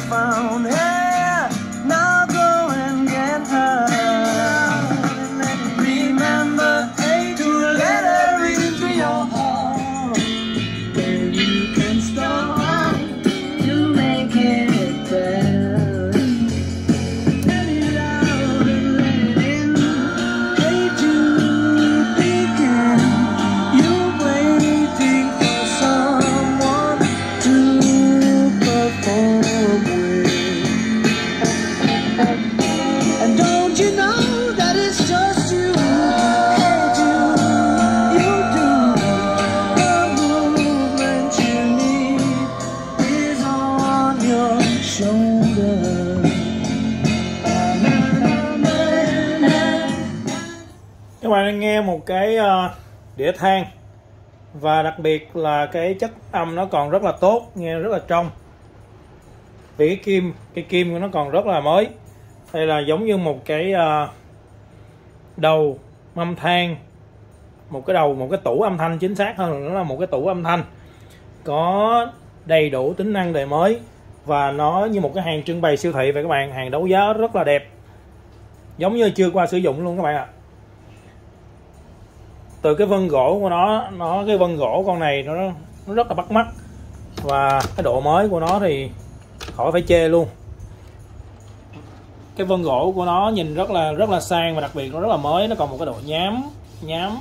found. Hey, now go and get her. Remember to let her into your heart. Then you can start to make it better. Let it out and let it in. Hey Jude, begin. You're waiting for someone to perform with. And don't you know that it's just you? Hey Jude, you do. The movement you need is on your shoulder. Các bạn đang nghe một cái đĩa than, và đặc biệt là cái chất âm nó còn rất là tốt, nghe rất là trong. Vì cái kim của nó còn rất là mới. Đây là giống như một cái đầu âm than, một cái tủ âm thanh, chính xác hơn nó là một cái tủ âm thanh có đầy đủ tính năng đời mới, và nó như một cái hàng trưng bày siêu thị vậy các bạn. Hàng đấu giá rất là đẹp, giống như chưa qua sử dụng luôn các bạn ạ. Từ cái vân gỗ của cái vân gỗ con này nó rất là bắt mắt, và cái độ mới của nó thì khỏi phải chê luôn. Cái vân gỗ của nó nhìn rất là sang, và đặc biệt nó rất là mới, nó còn một cái độ nhám.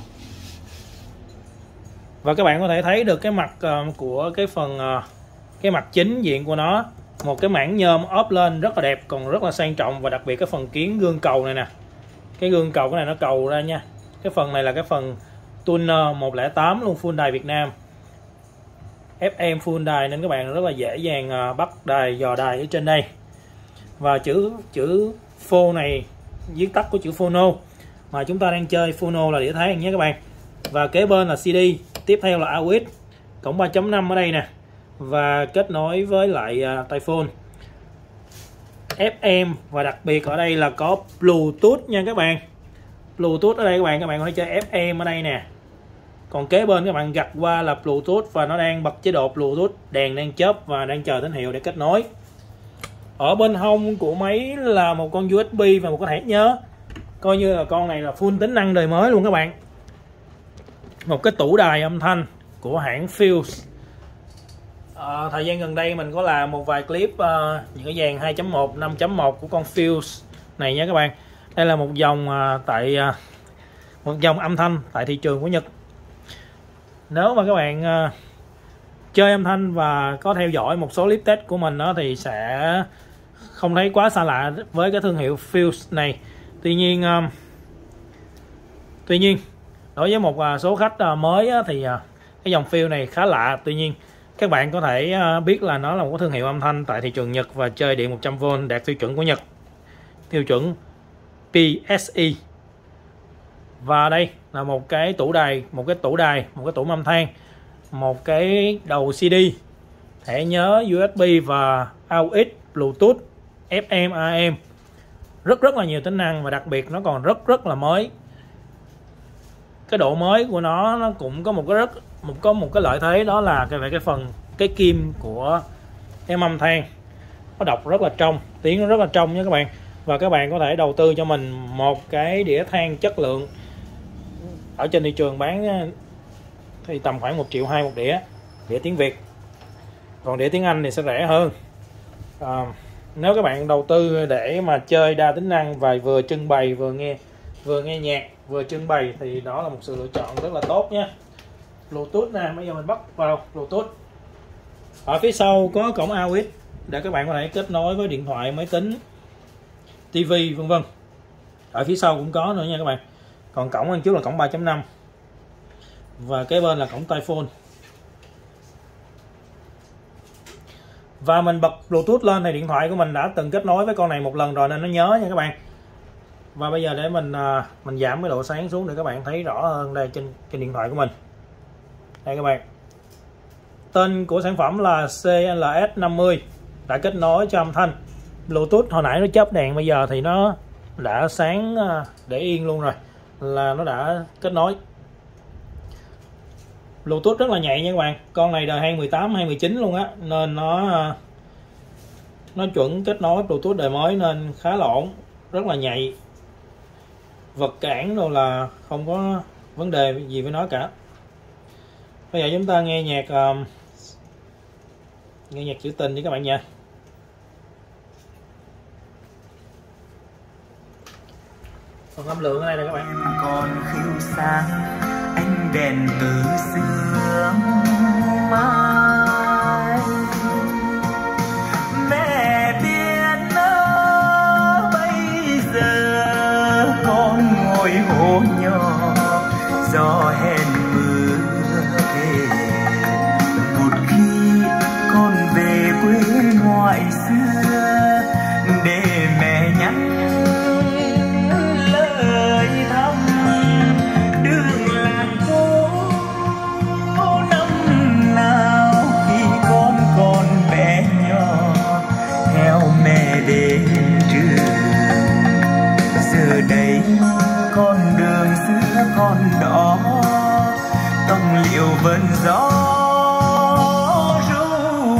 Và các bạn có thể thấy được cái mặt của cái mặt chính diện của nó, một cái mảng nhôm ốp lên rất là đẹp, còn rất là sang trọng. Và đặc biệt cái phần kiến gương cầu này nè, cái gương cầu cái này nó cầu ra nha. Cái phần này là cái phần tuner 108 luôn, full đài Việt Nam, FM full đài, nên các bạn rất là dễ dàng bắt đài, dò đài ở trên đây. Và chữ phô này viết tắt của chữ phono, mà chúng ta đang chơi phono là đĩa than nhé các bạn. Và kế bên là CD, tiếp theo là AUX, cổng 3.5 ở đây nè, và kết nối với lại tai phone, FM, và đặc biệt ở đây là có Bluetooth nha các bạn. Bluetooth ở đây các bạn có thể chơi FM ở đây nè. Còn kế bên các bạn gạch qua là Bluetooth, và nó đang bật chế độ Bluetooth, đèn đang chớp và đang chờ tín hiệu để kết nối. Ở bên hông của máy là một con USB và một cái thẻ nhớ. Coi như là con này là full tính năng đời mới luôn các bạn. Một cái tủ đài âm thanh của hãng Fuse. Thời gian gần đây mình có làm một vài clip những cái dàn 2.1, 5.1 của con Fuse này nha các bạn. Đây là một dòng một dòng âm thanh tại thị trường của Nhật. Nếu mà các bạn chơi âm thanh và có theo dõi một số clip test của mình đó, thì sẽ không thấy quá xa lạ với cái thương hiệu Fuse này. Tuy nhiên đối với một số khách mới thì cái dòng Fuse này khá lạ. Tuy nhiên các bạn có thể biết là nó là một thương hiệu âm thanh tại thị trường Nhật và chơi điện 100V đạt tiêu chuẩn của Nhật, tiêu chuẩn PSI. Và đây là một cái tủ đài, một cái tủ âm than, một cái đầu CD, thẻ nhớ USB và AUX, Bluetooth, FM, AM, rất là nhiều tính năng, và đặc biệt nó còn rất là mới. Cái độ mới của nó cũng có một cái lợi thế, đó là cái kim của cái âm than nó đọc rất là trong, tiếng nó rất là trong nha các bạn. Và các bạn có thể đầu tư cho mình một cái đĩa than chất lượng. Ở trên thị trường bán thì tầm khoảng 1,2 triệu một đĩa tiếng Việt, còn đĩa tiếng Anh thì sẽ rẻ hơn. Nếu các bạn đầu tư để mà chơi đa tính năng và vừa trưng bày vừa nghe nhạc vừa trưng bày thì đó là một sự lựa chọn rất là tốt nhé. Bluetooth nè, bây giờ mình bắt vào Bluetooth. Ở phía sau có cổng AUX để các bạn có thể kết nối với điện thoại, máy tính, TV vân vân. Ở phía sau cũng có nữa nha các bạn. Còn cổng đằng trước là cổng 3.5 và kế bên là cổng tai phone. Và mình bật Bluetooth lên thì điện thoại của mình đã từng kết nối với con này một lần rồi nên nó nhớ nha các bạn. Và bây giờ để mình giảm cái độ sáng xuống để các bạn thấy rõ hơn đây trên điện thoại của mình. Đây các bạn. Tên của sản phẩm là CLS50, đã kết nối cho âm thanh. Bluetooth hồi nãy nó chớp đèn, bây giờ thì nó đã sáng để yên luôn rồi, là nó đã kết nối. Bluetooth rất là nhạy nha các bạn. Con này đời 2018, 2019 luôn á, nên nó nó chuẩn kết nối Bluetooth đời mới nên khá là ổn, rất là nhạy, vật cản đâu là không có vấn đề gì với nó cả. Bây giờ chúng ta nghe nhạc trữ tình đi các bạn nha. Phần âm lượng ở đây nè các bạn. Còn khiêu sáng ánh đèn từ sương mai, mẹ biết nó bây giờ con ngồi hồ nhỏ gió hẹn mưa về. Một khi con về quê ngoại xưa để mẹ nhắn lời thăm đường làng phố năm nào khi con còn bé nhỏ theo mẹ đến trường. Giờ đây con đường xưa con đó tông liệu vần gió ru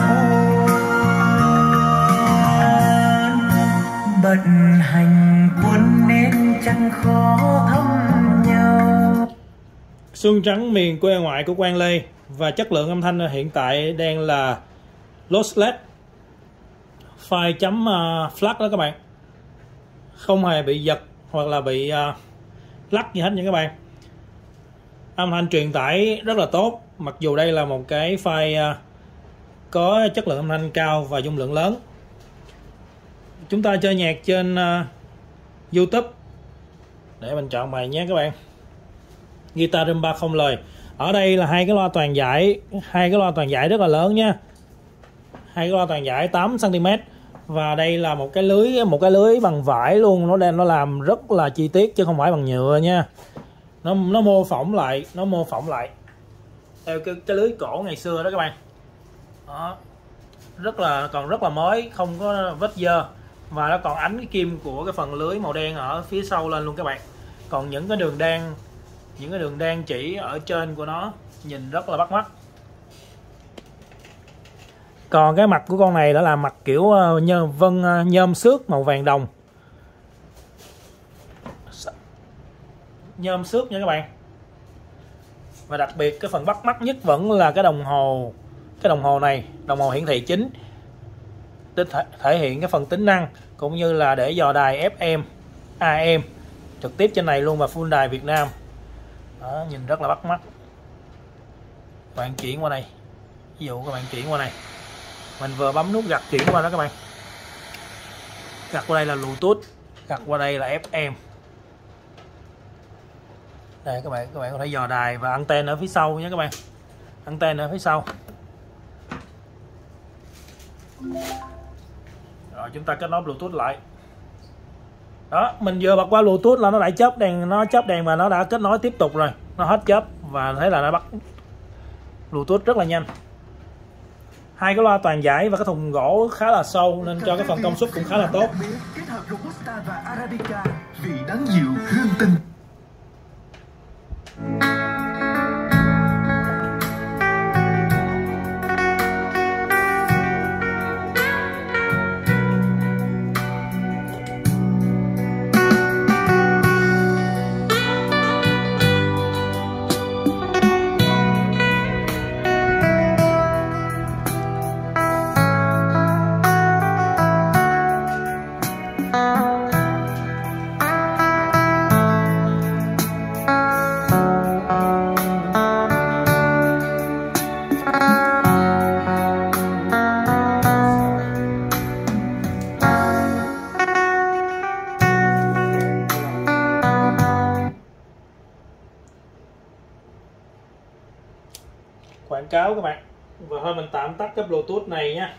buồn. Bận hành buồn nên chẳng khó thăm nhau. Xuân trắng miền quê ngoại của Quang Lê, và chất lượng âm thanh hiện tại đang là lossless, file chấm FLAC đó các bạn, không hề bị giật hoặc là bị lắc gì hết nha các bạn. Âm thanh truyền tải rất là tốt, mặc dù đây là một cái file có chất lượng âm thanh cao và dung lượng lớn. Chúng ta chơi nhạc trên YouTube để mình chọn bài nhé các bạn. Guitar Rumba không lời. Ở đây là hai cái loa toàn giải rất là lớn nha. Hai cái loa toàn giải 8 cm, và đây là một cái lưới bằng vải luôn, nó làm rất là chi tiết chứ không phải bằng nhựa nha. Nó mô phỏng lại theo cái lưới cổ ngày xưa đó các bạn. Đó. Còn rất là mới, không có vết dơ, và nó còn ánh cái kim của cái phần lưới màu đen ở phía sau lên luôn các bạn. Còn những cái đường đan chỉ ở trên của nó nhìn rất là bắt mắt. Còn cái mặt của con này đã là mặt kiểu nhôm xước màu vàng đồng, nhôm xước nha các bạn. Và đặc biệt cái phần bắt mắt nhất vẫn là cái đồng hồ này, đồng hồ hiển thị chính, thể hiện cái phần tính năng cũng như là để dò đài FM, AM trực tiếp trên này luôn, và full đài Việt Nam. Đó, nhìn rất là bắt mắt. Bạn chuyển qua đây, ví dụ các bạn chuyển qua này, mình vừa bấm nút gặt chuyển qua đó các bạn, gặt qua đây là Bluetooth, gặt qua đây là FM. Đây các bạn có thể dò đài, và anten ở phía sau nhé các bạn, anten ở phía sau. Rồi chúng ta kết nối Bluetooth lại. Đó, mình vừa bật qua Bluetooth là nó đã chớp đèn và nó đã kết nối tiếp tục rồi, nó hết chớp, và thấy là nó bắt Bluetooth rất là nhanh. Hai cái loa toàn giải và cái thùng gỗ khá là sâu nên cho cái phần công suất cũng khá là tốt. Kết hợp Robusta và Arabica, vị đắng dịu hương tình. Quảng cáo các bạn, và thôi mình tạm tắt cái Bluetooth này nha.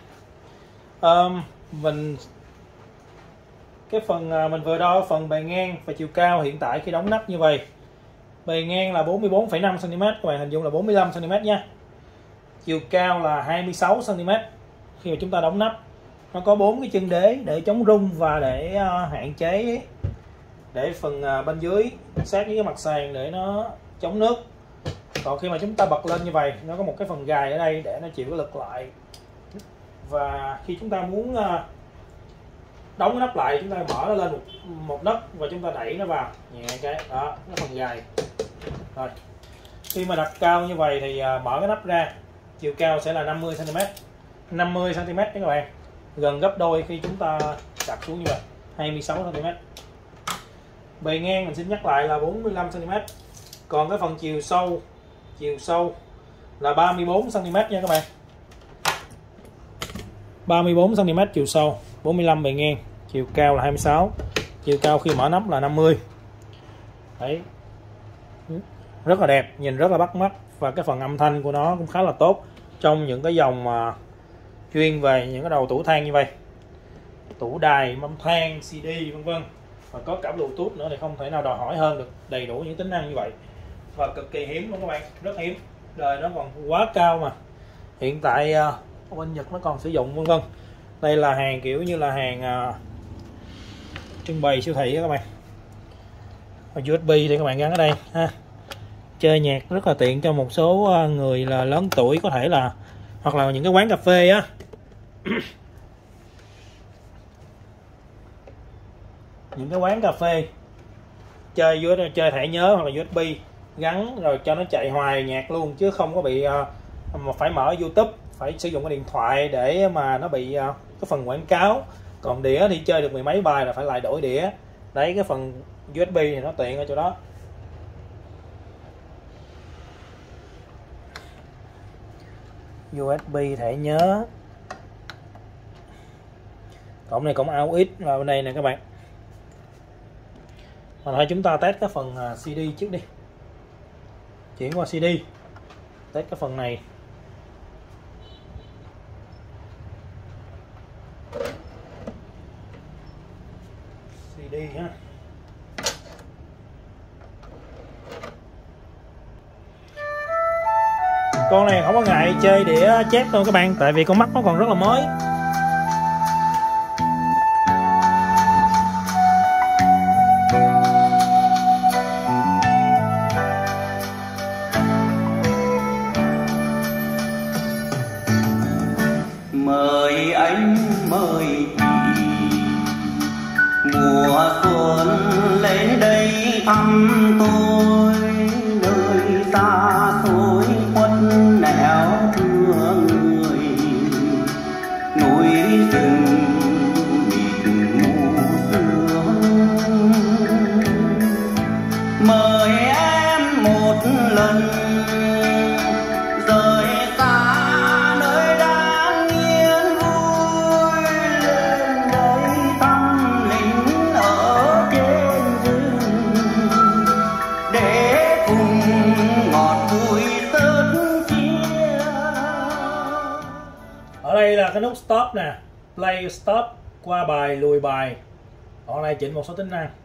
Cái phần mình vừa đo phần bề ngang và chiều cao hiện tại khi đóng nắp như vậy. Bề ngang là 44,5 cm, các bạn hình dung là 45 cm nha. Chiều cao là 26 cm khi mà chúng ta đóng nắp. Nó có 4 cái chân đế để chống rung và để hạn chế để phần bên dưới sát với cái mặt sàn để nó chống nước. Còn khi mà chúng ta bật lên như vậy, nó có một cái phần gài ở đây để nó chịu cái lực lại. Và khi chúng ta muốn đóng cái nắp lại, chúng ta mở nó lên một nấc và chúng ta đẩy nó vào nhẹ cái đó, nó phần gài. Rồi khi mà đặt cao như vậy thì mở cái nắp ra, chiều cao sẽ là 50 cm 50 cm các bạn, gần gấp đôi khi chúng ta đặt xuống như vậy, 26 cm. Bề ngang mình xin nhắc lại là 45 cm. Còn cái phần chiều sâu là 34 cm nha các bạn. 34 cm chiều sâu, 45 bề ngang, chiều cao là 26, chiều cao khi mở nắp là 50. Đấy, rất là đẹp, nhìn rất là bắt mắt, và cái phần âm thanh của nó cũng khá là tốt trong những cái dòng mà chuyên về những cái đầu tủ than như vậy, tủ đài, mâm than, CD vân vân, và có cả Bluetooth nữa thì không thể nào đòi hỏi hơn được, đầy đủ những tính năng như vậy và cực kỳ hiếm luôn các bạn, rất hiếm, đời nó còn quá cao mà hiện tại bên Nhật nó còn sử dụng vân vân. Đây là hàng kiểu như là hàng trưng bày siêu thị đó các bạn. USB thì các bạn gắn ở đây ha, chơi nhạc rất là tiện cho một số người là lớn tuổi, có thể là hoặc là những cái quán cà phê á. Những cái quán cà phê chơi thẻ nhớ hoặc là USB gắn rồi cho nó chạy hoài nhạc luôn, chứ không có bị mà phải mở YouTube, phải sử dụng cái điện thoại để mà nó bị cái phần quảng cáo. Còn đĩa thì chơi được mười mấy bài là phải lại đổi đĩa. Đấy, cái phần USB thì nó tiện ở chỗ đó. USB thẻ nhớ, cổng này cổng AUX là bên đây nè các bạn. Mà thôi chúng ta test cái phần CD trước đi, chuyển qua CD, test cái phần này. CD ha. Con này không có ngại chơi đĩa chép đâu các bạn, tại vì con mắt nó còn rất là mới. Mời anh mời chị mùa xuân lên đây thăm tôi, nơi xa xôi khuất nẻo thương người, núi rừng mịt mù sương. Mời em một lần rời xa nơi đang yên vui, lên đây thăm lính ở trên rừng để cùng ngọt vui sớt chia. Ở đây là cái nút stop nè, play stop, qua bài lùi bài. Ở đây chỉnh một số tính năng.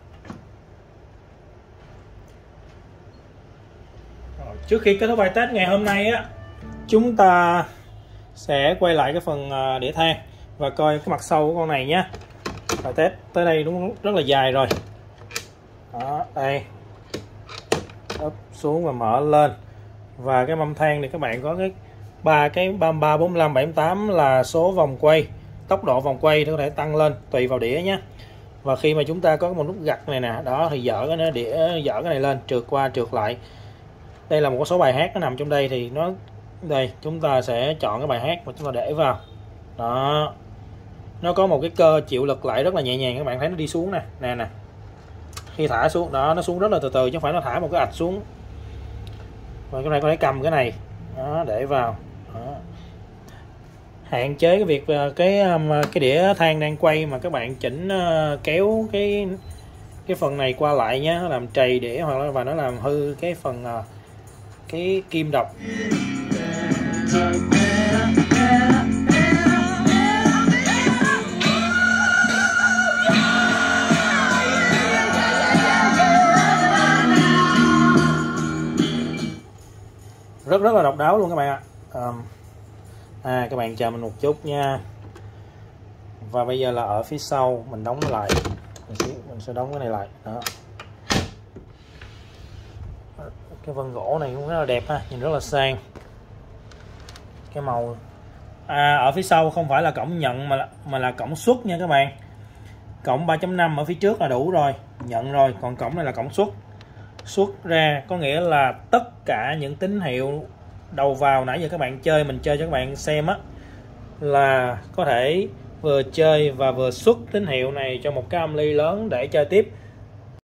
Rồi, trước khi kết thúc bài test ngày hôm nay á, chúng ta sẽ quay lại cái phần đĩa than và coi cái mặt sau của con này nhé. Bài test tới đây đúng rất là dài rồi. Đó, đây úp xuống và mở lên. Và cái mâm than này các bạn có cái 33, 45, 78 là số vòng quay, tốc độ vòng quay thì có thể tăng lên tùy vào đĩa nhé. Và khi mà chúng ta có một nút gặt này nè, đó thì dở cái này lên, trượt qua trượt lại. Đây là một số bài hát nó nằm trong đây, thì nó đây chúng ta sẽ chọn cái bài hát mà chúng ta để vào. Đó, nó có một cái cơ chịu lực lại rất là nhẹ nhàng, các bạn thấy nó đi xuống nè, nè. Khi thả xuống đó, nó xuống rất là từ từ chứ không phải nó thả một cái ạch xuống. Và cái này có thể cầm cái này đó, để vào đó. Hạn chế cái việc cái đĩa than đang quay mà các bạn chỉnh kéo cái phần này qua lại nhé, nó làm trầy đĩa hoặc là và nó làm hư cái phần cái kim độc. Rất là độc đáo luôn các bạn ạ. Các bạn chờ mình một chút nha. Và bây giờ là ở phía sau mình đóng nó lại, mình sẽ đóng cái này lại đó. Cái vân gỗ này cũng rất là đẹp ha, nhìn rất là sang. Cái màu ở phía sau không phải là cổng nhận mà là cổng xuất nha các bạn. Cổng 3.5 ở phía trước là đủ rồi, nhận rồi. Còn cổng này là cổng xuất ra, có nghĩa là tất cả những tín hiệu đầu vào nãy giờ các bạn chơi, mình chơi cho các bạn xem á, là có thể vừa chơi và vừa xuất tín hiệu này cho một cái âm ly lớn để chơi tiếp.